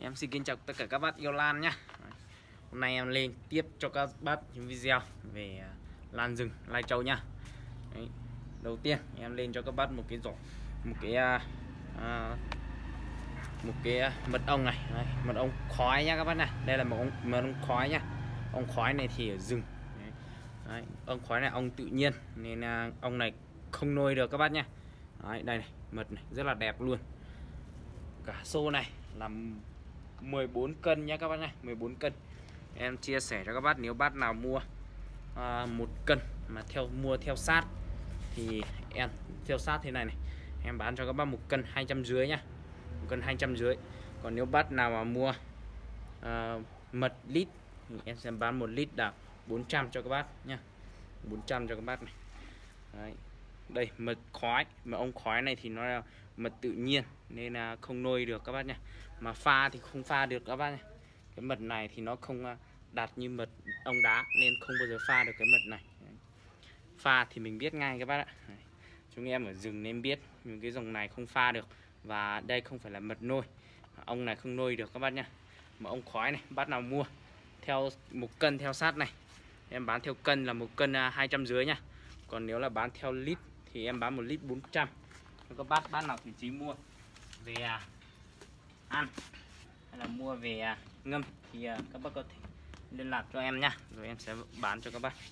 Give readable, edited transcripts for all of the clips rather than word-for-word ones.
Em xin kính chào tất cả các bác yêu lan nhá. Hôm nay em lên tiếp cho các bác những video về lan rừng lai châu nhá. Đấy. Đầu tiên em lên cho các bác một cái giỏ, một cái mật ong này. Đấy, mật ong khói nhá các bác này. Đây là mật ong khói nhá. Ong khói này thì ở rừng. Đấy, ong khói này ong tự nhiên nên là ong này không nuôi được các bác nhá. Đấy, đây này, mật này rất là đẹp luôn. Cả xô này là 14 cân nhá các bác này, 14 cân. Em chia sẻ cho các bác, nếu bác nào mua 1 cân mà mua theo sát thì em theo sát thế này này, em bán cho các bác 1 cân 250 nhá, 1 cân 250. Còn nếu bác nào mà mua mật lít thì em sẽ bán 1 lít là 400 cho các bác nhá, 400 cho các bác này. Đấy. Đây mật khói, mà ong khói này thì nó là mật tự nhiên nên là không nuôi được các bác nhá, mà pha thì không pha được các bác nhá. Cái mật này thì nó không đạt như mật ong đá nên không bao giờ pha được cái mật này. Đấy. Pha thì mình biết ngay các bác ạ. Đấy. Chúng em ở rừng nên biết những cái dòng này không pha được, và đây không phải là mật nuôi, ong này không nuôi được các bác nhá. Mà ong khói này bác nào mua theo 1 cân theo sát này, em bán theo cân là 1 cân 250 nhá. Còn nếu là bán theo lít thì em bán 1 lít 400. Các bác nào thì chỉ mua về ăn hay là mua về ngâm thì các bác có thể liên lạc cho em nhá, rồi em sẽ bán cho các bác.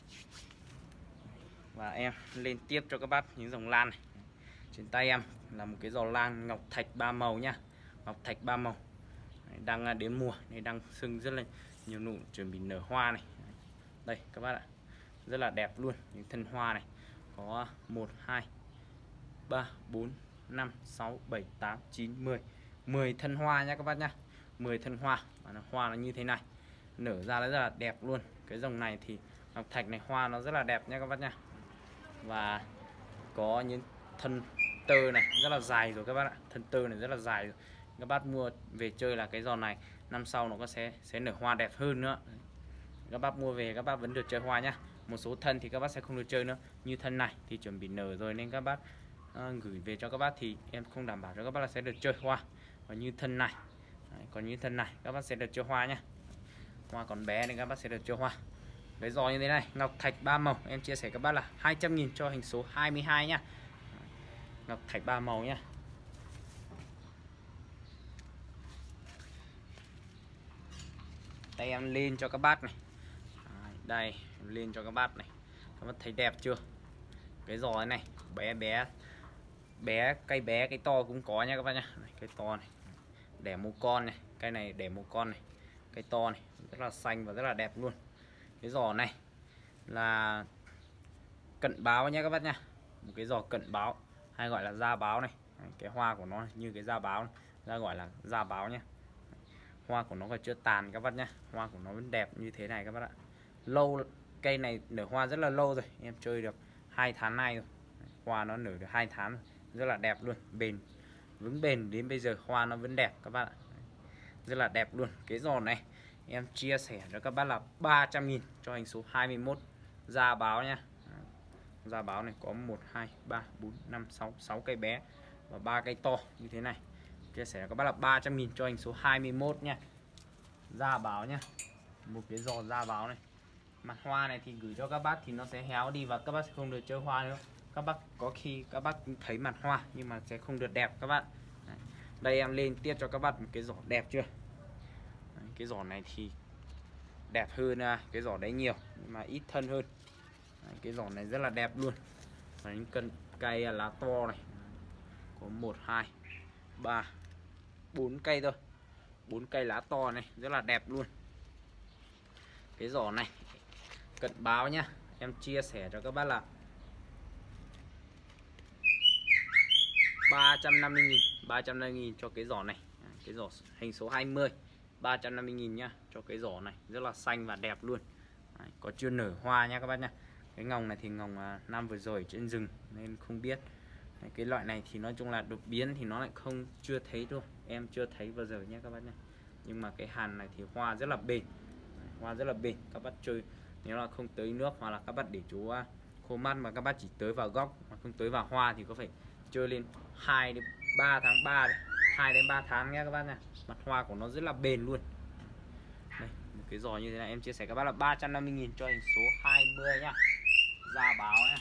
Và em lên tiếp cho các bác những dòng lan này. Trên tay em là một cái giò lan ngọc thạch 3 màu nhá, ngọc thạch 3 màu. Đang đến mùa này, đang sưng rất là nhiều nụ, chuẩn bị nở hoa này. Đây các bác ạ, rất là đẹp luôn. Những thân hoa này có 1 2 3 4 5 6 7 8 9 10 thân hoa nha các bác nhá, 10 thân hoa. Và hoa nó như thế này, nở ra rất là đẹp luôn. Cái dòng này thì ngọc thạch này hoa nó rất là đẹp nha các bác nhá. Và có những thân tơ này rất là dài rồi các bác ạ, thân tơ này rất là dài rồi. Các bác mua về chơi là cái giò này năm sau nó có sẽ nở hoa đẹp hơn nữa. Các bác mua về các bác vẫn được chơi hoa nhá. Một số thân thì các bác sẽ không được chơi nữa, như thân này thì chuẩn bị nở rồi nên các bác gửi về cho các bác thì em không đảm bảo cho các bác là sẽ được chơi hoa. Và như thân này, còn như thân này các bác sẽ được chơi hoa nhá. Hoa còn bé nên các bác sẽ được chơi hoa. Cái giò như thế này ngọc thạch 3 màu em chia sẻ các bác là 200.000 cho hình số 22 nhá. Ngọc thạch 3 màu nhá. Đây em lên cho các bác này. Đây em lên cho các bác này. Các bác thấy đẹp chưa? Cái giò này bé cây bé cây to cũng có nha các bác nhá. Cây to này đẻ một con này, cây này đẻ một con này, cây to này rất là xanh và rất là đẹp luôn. Cái giò này là cận báo nha các bác nha, một cái giò cận báo hay gọi là da báo này. Cái hoa của nó như cái da báo, ra gọi là da báo nhá. Hoa của nó còn chưa tàn các bác nhá, hoa của nó vẫn đẹp như thế này các bác ạ. Lâu, cây này nở hoa rất là lâu rồi, em chơi được 2 tháng nay rồi. Hoa nó nở được 2 tháng rồi, rất là đẹp luôn, vững bền đến bây giờ hoa nó vẫn đẹp các bác ạ. Rất là đẹp luôn. Cái giò này em chia sẻ cho các bác là 300.000 cho hình số 21 da báo nha. Da báo này có 1 2 3 4 5 6 cây bé và 3 cây to như thế này. Chia sẻ các bác là 300.000 cho hình số 21 nha. Da báo nha. Một cái giò da báo này. Mặt hoa này thì gửi cho các bác thì nó sẽ héo đi và các bác sẽ không được chơi hoa nữa. Các bác có khi các bác thấy mặt hoa nhưng mà sẽ không được đẹp các bạn. Đây em lên tiếp cho các bác một cái giỏ đẹp chưa? Đấy, cái giỏ này thì đẹp hơn cái giỏ đấy nhiều nhưng mà ít thân hơn. Đấy, cái giỏ này rất là đẹp luôn. Và những cây lá to này có 1 2 3 4 cây thôi, 4 cây lá to này rất là đẹp luôn. Cái giỏ này cận báo nhá, em chia sẻ cho các bác là 350.000 cho cái giỏ này. Cái giỏ hình số 20 350.000 nhá, cho cái giỏ này rất là xanh và đẹp luôn. Đấy, có chưa nở hoa nha các bác nhá. Cái ngồng này thì ngồng năm vừa rồi trên rừng nên không biết. Đấy, cái loại này thì nói chung là đột biến thì nó lại chưa thấy thôi, em chưa thấy bao giờ nhé các bác nhá. Nhưng mà cái hàn này thì hoa rất là bền. Đấy, hoa rất là bền. Các bác chơi nếu là không tới nước hoặc là các bác để chú khô mắt mà các bác chỉ tới vào góc mà không tới vào hoa thì có phải chơi lên 2 đến 3 tháng 3 đấy. 2 đến 3 tháng nhé các bác nha. Mặt hoa của nó rất là bền luôn. Đây, một cái giò như thế này em chia sẻ các bác là 350.000 cho hình số 20 nhá. Da báo nhá.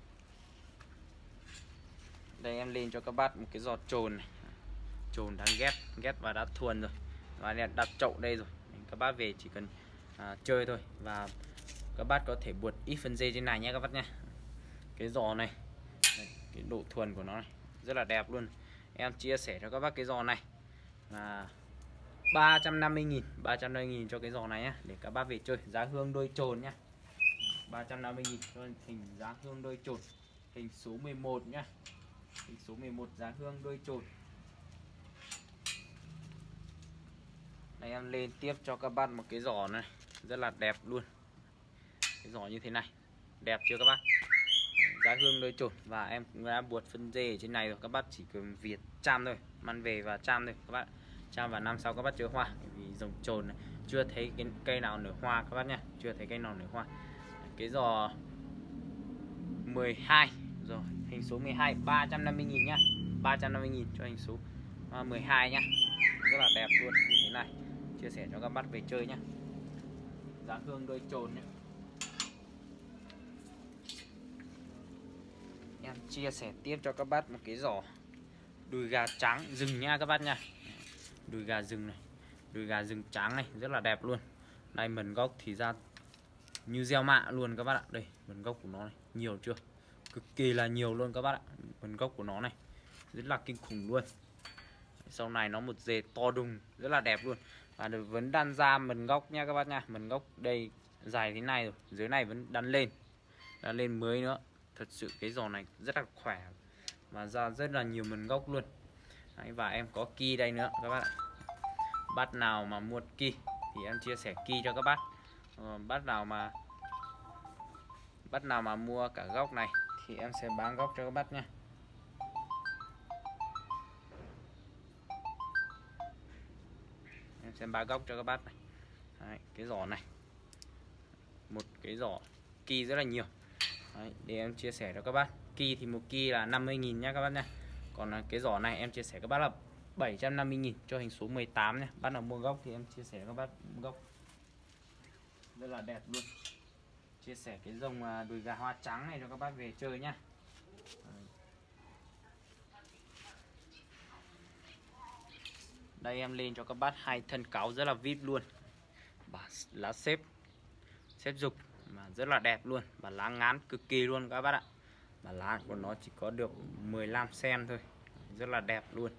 Đây em lên cho các bác một cái giò trồn này. Trồn đang ghép và đã thuần rồi. Và đặt chậu đây rồi. Các bác về chỉ cần chơi thôi. Và các bác có thể buộc ít phân dây trên này nhé các bác nha. Cái giò này đây, cái độ thuần của nó này rất là đẹp luôn. Em chia sẻ cho các bác cái giò này là 350.000 cho cái giò này nhá, để các bác về chơi. Giá hương đôi trồn nhá, 350.000 cho hình giá hương đôi trồn hình số 11 nhá. Hình số 11 giá hương đôi trồn. Đây em lên tiếp cho các bác một cái giò này rất là đẹp luôn. Cái giò như thế này đẹp chưa các bác? Giá hương đôi trồn. Và em cũng đã buộc phân dê ở trên này rồi. Các bác chỉ cần việc chăm thôi, mang về và chăm thôi các bác. Chăm vào năm sau các bác chứa hoa. Vì dòng trồn này chưa thấy cái cây nào nở hoa các bác nha. Chưa thấy cây nào nở hoa. Cái giò 12 rồi, hình số 12 350.000 nhá. 350.000 cho hình số 12 nhá. Rất là đẹp luôn như thế này. Chia sẻ cho các bác về chơi nhá. Giá hương đôi trồn nhá. Em chia sẻ tiếp cho các bác một cái giò đùi gà trắng rừng nha các bác nha. Đùi gà rừng này, đùi gà rừng trắng này rất là đẹp luôn. Đây mần gốc thì ra như gieo mạ luôn các bác ạ. Đây mần gốc của nó này, nhiều chưa? Cực kỳ là nhiều luôn các bác ạ. Mần gốc của nó này rất là kinh khủng luôn. Sau này nó một dề to đùng rất là đẹp luôn. Và vẫn đan ra mần gốc nha các bác nha. Mần gốc đây dài thế này rồi, dưới này vẫn đan lên mới nữa. Thật sự cái giò này rất là khỏe và ra rất là nhiều mần gốc luôn. Đấy, và em có ki đây nữa các bác ạ. Bác nào mà mua ki thì em chia sẻ ki cho các bác. Bác nào mà mua cả gốc này thì em sẽ bán gốc cho các bác nha. Em sẽ bán gốc cho các bác này. Đấy, cái giỏ này một cái giỏ ki rất là nhiều. Đấy, để em chia sẻ cho các bác. Ki thì một ki là 50.000 nha các bác nha. Còn cái giỏ này em chia sẻ các bác là 750.000 cho hình số 18 nha. Bác nào mua gốc thì em chia sẻ các bác gốc rất là đẹp luôn. Chia sẻ cái dòng đùi gà hoa trắng này cho các bác về chơi nhá. Đây em lên cho các bác hai thân cáo rất là vip luôn. Bản lá xếp dục mà rất là đẹp luôn. Và lá ngán cực kỳ luôn các bác ạ. Và lá của nó chỉ có được 15 cm thôi. Rất là đẹp luôn.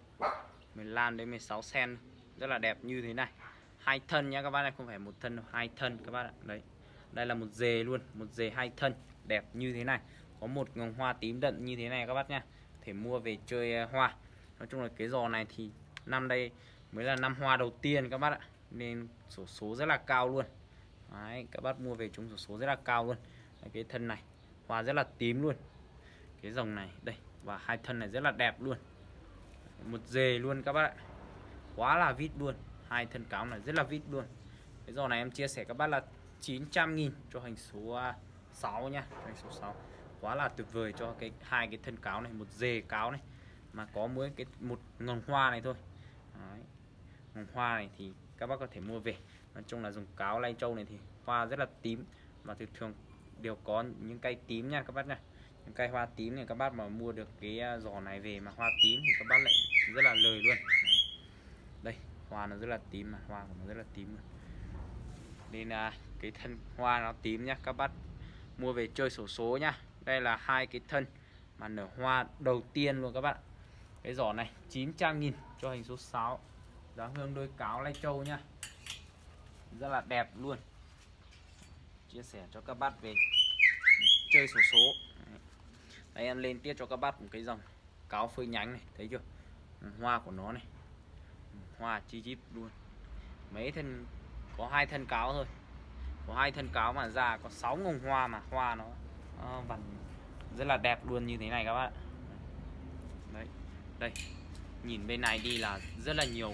15 đến 16 cm. Rất là đẹp như thế này. Hai thân nhá các bác này, không phải một thân đâu, hai thân các bác ạ. Đấy. Đây là một dề luôn, một dề hai thân đẹp như thế này. Có một ngồng hoa tím đậm như thế này các bác nha. Thể mua về chơi hoa. Nói chung là cái giò này thì năm đây mới là năm hoa đầu tiên các bác ạ. Nên xổ số rất là cao luôn. Đấy, các bác mua về chúng xổ số rất là cao luôn. Đấy, cái thân này hoa rất là tím luôn. Cái dòng này đây, và hai thân này rất là đẹp luôn. Một dề luôn các bác ạ. Quá là vít luôn. Hai thân cáo này rất là vít luôn. Cái giò này em chia sẻ các bác là 900.000 cho hành số 6 nha. Hành số 6 quá là tuyệt vời cho hai cái thân cáo này, một dề cáo này mà có mỗi một ngọn hoa này thôi. Đấy. Ngọn hoa này thì các bác có thể mua về. Nói chung là dùng cáo Lai Châu này thì hoa rất là tím và thường đều có những cây tím nha các bác nha. Những cây hoa tím này các bác mà mua được cái giò này về mà hoa tím thì các bác lại rất là lời luôn. Đây hoa nó rất là tím mà hoa của nó rất là tím luôn. Nên là cái thân hoa nó tím nhá, các bác mua về chơi xổ số nhá. Đây là hai cái thân mà nở hoa đầu tiên luôn các bạn. Cái giỏ này 900.000 cho hình số 6. Giá hương đôi cáo Lai Châu nhá. Rất là đẹp luôn. Chia sẻ cho các bác về chơi xổ số. Đấy, em lên tiếp cho các bác một cái dòng cáo phơi nhánh này, thấy chưa? Hoa của nó này. Hoa chi chít luôn. Mấy thân có hai thân cáo thôi. Có hai thân cáo mà ra có 6 ngồng hoa mà hoa nó vằn rất là đẹp luôn như thế này các bạn. Đấy. Đây. Nhìn bên này đi là rất là nhiều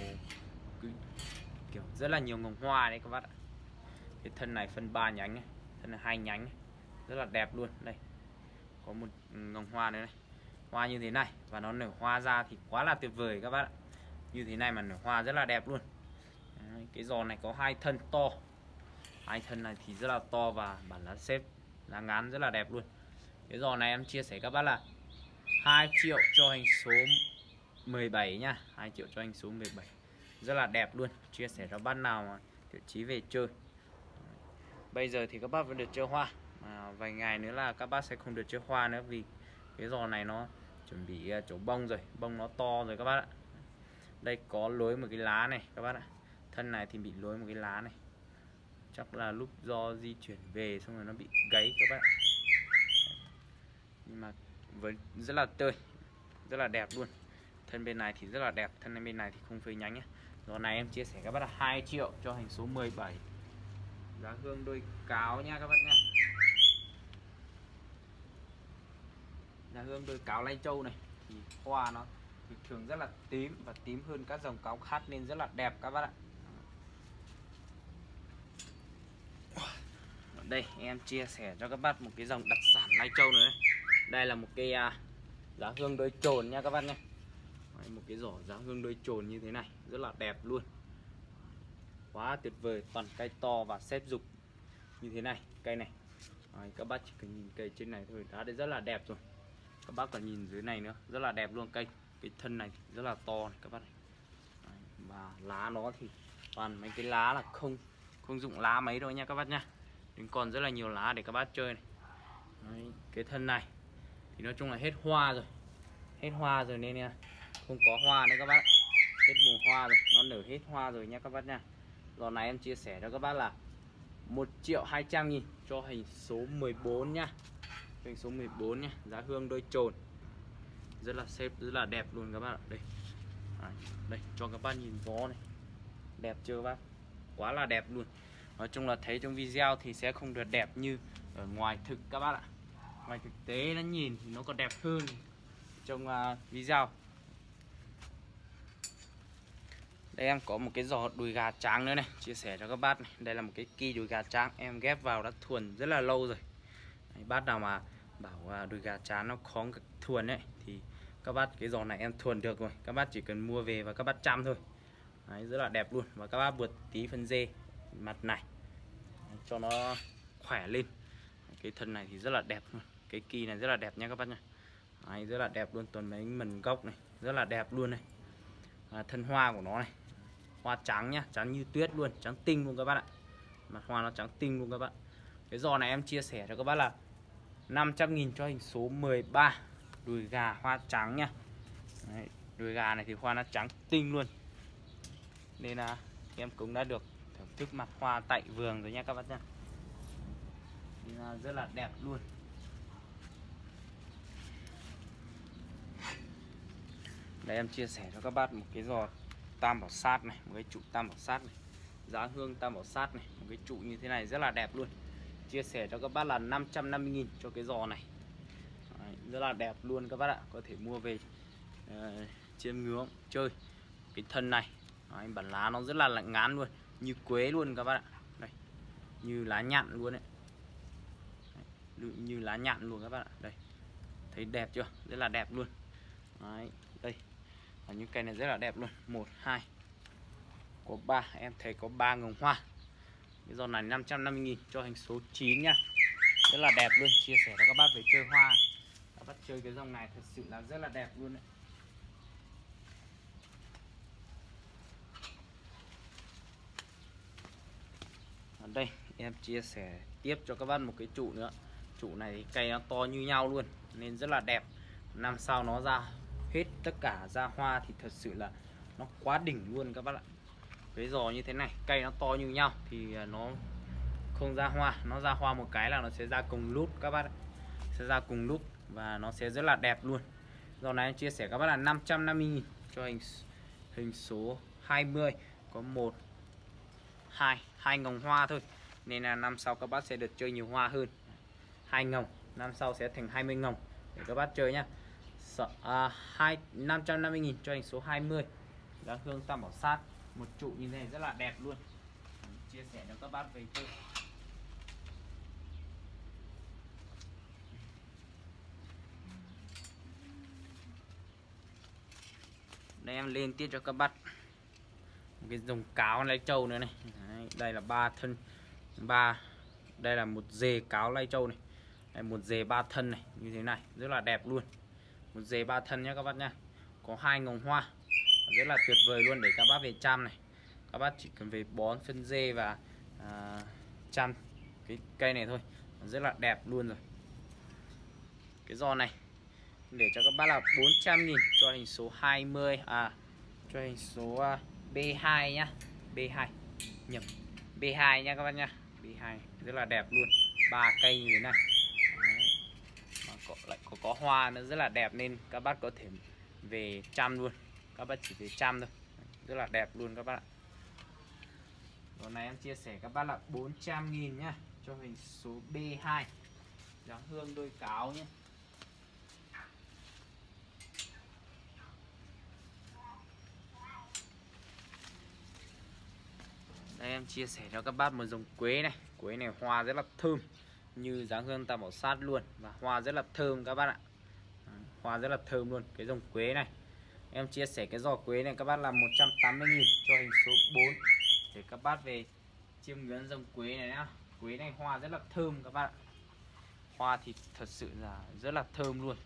kiểu rất là nhiều ngồng hoa đấy các bạn ạ. Cái thân này phân 3 nhánh này, thân này 2 nhánh này. Rất là đẹp luôn. Đây. Có một ngồng hoa nữa này. Hoa như thế này và nó nở hoa ra thì quá là tuyệt vời các bạn ạ. như thế này mà nở hoa rất là đẹp luôn. Đấy, cái giò này có 2 thân to, 2 thân này thì rất là to và bản lá xếp lá ngắn rất là đẹp luôn. Cái giò này em chia sẻ các bác là 2 triệu cho hình số 17 nha, 2 triệu cho hình số 17, rất là đẹp luôn. Chia sẻ cho bác nào mà thiện chí về chơi. Bây giờ thì các bác vẫn được chơi hoa, mà vài ngày nữa là các bác sẽ không được chơi hoa nữa, vì cái giò này nó chuẩn bị chỗ bông rồi, bông nó to rồi các bác ạ. Đây có lối một cái lá này các bác ạ, thân này thì bị lối một cái lá này, chắc là lúc do di chuyển về xong rồi nó bị gáy các bác ạ. Nhưng mà với rất là tươi, rất là đẹp luôn. Thân bên này thì rất là đẹp, thân bên này thì không phơi nhánh nhé. Giò này em chia sẻ các bác là 2 triệu cho hình số 17, giá hương đôi cáo nha các bác nha. Giá hương đôi cáo Lai Châu này thì hoa nó thì thường rất là tím và tím hơn các dòng cáo khác nên rất là đẹp các bác ạ. Ở đây em chia sẻ cho các bác một cái dòng đặc sản Lai Châu nữa này. Đây là một cái giá hương đôi trồn nha các bác nha. Một cái giỏ giá hương đôi trồn như thế này rất là đẹp luôn, quá tuyệt vời. Toàn cây to và xếp dục như thế này, cây này. Đấy, các bác chỉ cần nhìn cây trên này thôi đã rất là đẹp rồi. Các bác còn nhìn dưới này nữa rất là đẹp luôn. Cây cái thân này rất là to này các bác này. Đấy, và lá nó thì toàn mấy cái lá là không dụng lá mấy đâu nha các bác nha, nhưng còn rất là nhiều lá để các bác chơi này. Đấy, cái thân này thì nói chung là hết hoa rồi, hết hoa rồi nên không có hoa nữa các bác, hết mùa hoa rồi, nó nở hết hoa rồi nha các bác nha. Giò này em chia sẻ cho các bác là 1.200.000 cho hình số 14 nha, hình số 14 nha. Giá hương đôi trồn rất là xếp, rất là đẹp luôn các bác ạ. Đây đây cho các bác nhìn gió này, đẹp chưa các bác, quá là đẹp luôn. Nói chung là thấy trong video thì sẽ không được đẹp như ở ngoài thực các bác ạ. Ngoài thực tế nó nhìn thì nó còn đẹp hơn trong video. Đây em có một cái giò đùi gà trắng nữa này, chia sẻ cho các bác này. Đây là một cái ki đùi gà trắng em ghép vào đã thuần rất là lâu rồi. Đấy, bác nào mà bảo đùi gà trắng nó khó thuần ấy thì các bác cái giò này em thuần được rồi, các bác chỉ cần mua về và các bác chăm thôi. Đấy, rất là đẹp luôn. Và các bác buộc tí phân dê mặt này. Đấy, cho nó khỏe lên. Cái thân này thì rất là đẹp luôn, cái ki này rất là đẹp nha các bác nha. Đấy, rất là đẹp luôn, toàn mấy mần gốc này rất là đẹp luôn này. Thân hoa của nó này, hoa trắng nhá, trắng như tuyết luôn, trắng tinh luôn các bác ạ. Mặt hoa nó trắng tinh luôn các bạn. Cái giò này em chia sẻ cho các bác là 500.000 cho hình số 13, đùi gà hoa trắng nhá. Đấy, đùi gà này thì hoa nó trắng tinh luôn, nên là em cũng đã được thưởng thức mặt hoa tại vườn rồi nha các bác nhá. Nên là rất là đẹp luôn. Đây em chia sẻ cho các bác một cái giò tam bảo sát này, một cái trụ tam bảo sát này, giá hương tam bảo sát này, một cái trụ như thế này rất là đẹp luôn. Chia sẻ cho các bác là 550.000 cho cái giò này. Đấy, rất là đẹp luôn các bác ạ, có thể mua về chiêm ngưỡng chơi. Cái thân này đấy, bản lá nó rất là lạnh ngán luôn, như quế luôn các bác ạ. Đây, như lá nhạn luôn đấy. Đấy, như lá nhạn luôn các bác ạ. Đây, thấy đẹp chưa, rất là đẹp luôn. Đấy, đây và những cây này rất là đẹp luôn. 1, 2, có 3, em thấy có 3 ngồng hoa. Cái giò này 550.000 cho hình số 9 nha, rất là đẹp luôn. Chia sẻ cho các bác về chơi hoa, các bác chơi cái dòng này thật sự là rất là đẹp luôn đấy. Ở đây em chia sẻ tiếp cho các bác một cái trụ nữa. Trụ này thì cây nó to như nhau luôn nên rất là đẹp. Năm sau nó ra hết tất cả ra hoa thì thật sự là nó quá đỉnh luôn các bác ạ. Cái giò như thế này cây nó to như nhau thì nó không ra hoa, nó ra hoa một cái là nó sẽ ra cùng lúc các bác ạ. Sẽ ra cùng lúc và nó sẽ rất là đẹp luôn. Giò này em chia sẻ các bác là 550.000 cho hình số 20, có 1, 2 ngồng hoa thôi nên là năm sau các bác sẽ được chơi nhiều hoa hơn. 2 ngồng, năm sau sẽ thành 20 ngồng để các bác chơi nhá. 550.000 cho hình số 20, giá hương tam bảo sát, một trụ như thế này rất là đẹp luôn. Chia sẻ cho các bác về chơi. Đây em lên tiếp cho các bác một cái dòng cáo lai châu nữa này. Đấy, đây là 3 thân, đây là một dề cáo lai châu này. Đây, một dề 3 thân này như thế này rất là đẹp luôn, một dề 3 thân nhé các bác nhá. Có 2 ngồng hoa rất là tuyệt vời luôn để các bác về chăm này. Các bác chỉ cần về bón phân dê và chăm cái cây này thôi rất là đẹp luôn rồi. Cái giò này để cho các bác là 400.000 cho hình số 20 cho hình số B2 nhá, B2 nhầm, B2 nhá các bác nhá, B2 rất là đẹp luôn, 3 cây như thế này. Đấy. Mà lại có hoa nữa rất là đẹp nên các bác có thể về chăm luôn, các bác chỉ về chăm thôi. Rất là đẹp luôn các bác ạ. Hôm nay em chia sẻ các bác là 400.000 nhá cho hình số B2 dáng hương đôi cáo nhé. Đây em chia sẻ cho các bác một dòng quế này. Quế này hoa rất là thơm như dáng hương Tam Bảo Sát luôn, và hoa rất là thơm các bác ạ. Hoa rất là thơm luôn. Cái dòng quế này em chia sẻ cái giò quế này các bác là 180.000 cho hình số 4 để các bác về chiêm ngưỡng dòng quế này nhá. Quế này hoa rất là thơm các bác ạ. Hoa thì thật sự là rất là thơm luôn.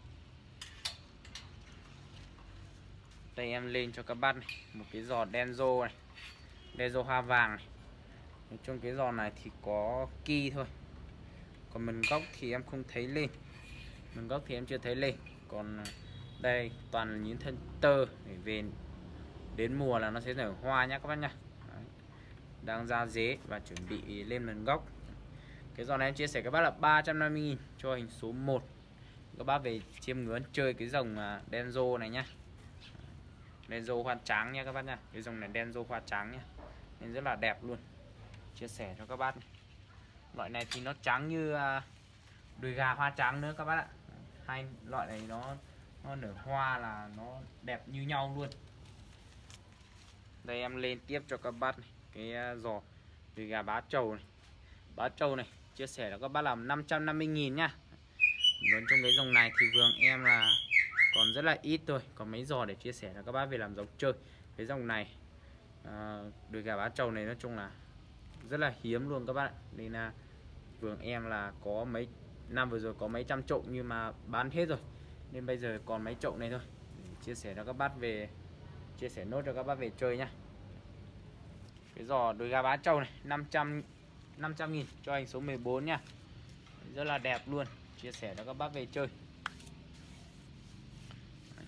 Đây em lên cho các bác này một cái giò Denso này, Denso hoa vàng này. Nói chung cái giò này thì có ki thôi, còn mình gốc thì em không thấy lên, mình gốc thì em chưa thấy lên. Còn đây toàn là những thân tơ để về đến mùa là nó sẽ nở hoa nhá các bác nhá. Đấy. Đang ra dế và chuẩn bị lên mình gốc. Cái giò này em chia sẻ các bác là 350.000 cho hình số 1. Các bác về chiêm ngưỡng chơi cái dòng Denso này nhá. Denso hoa trắng nha các bác nha. Cái dòng này Denso hoa trắng nhá, nên rất là đẹp luôn. Chia sẻ cho các bác này. Loại này thì nó trắng như đùi gà hoa trắng nữa các bác ạ. Hai loại này nó nở hoa là nó đẹp như nhau luôn. Đây em lên tiếp cho các bác này cái giò đùi gà bá trầu này. Bá trầu này chia sẻ cho các bác là 550.000 nhá. Còn trong cái dòng này thì vườn em là còn rất là ít thôi, còn mấy giò để chia sẻ cho các bác về làm giống chơi. Cái dòng này đùi gà bá trầu này nói chung là rất là hiếm luôn các bác ạ. Nên là vườn em là có mấy năm vừa rồi có mấy trăm chậu nhưng mà bán hết rồi, nên bây giờ còn mấy chậu này thôi để chia sẻ cho các bác về, chia sẻ nốt cho các bác về chơi nhá. Cái giò đùi gà bá trầu này 500.000 cho hình số 14 nha, rất là đẹp luôn, chia sẻ cho các bác về chơi.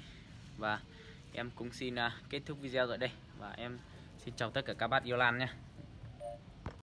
Và em cũng xin kết thúc video tại đây, và em xin chào tất cả các bác yêu lan nhé.